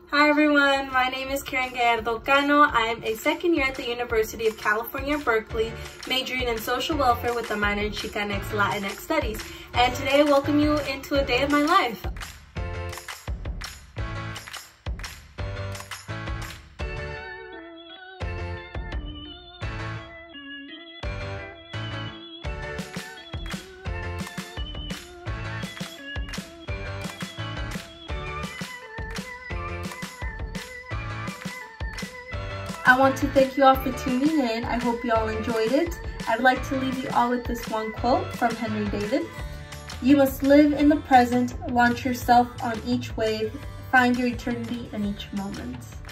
Hi everyone, my name is Karen Gallardo Cano. I'm a second year at the University of California, Berkeley, majoring in social welfare with a minor in Chicanx Latinx studies. And today I welcome you into a day of my life. I want to thank you all for tuning in. I hope you all enjoyed it. I'd like to leave you all with this one quote from Henry David. You must live in the present, launch yourself on each wave, find your eternity in each moment.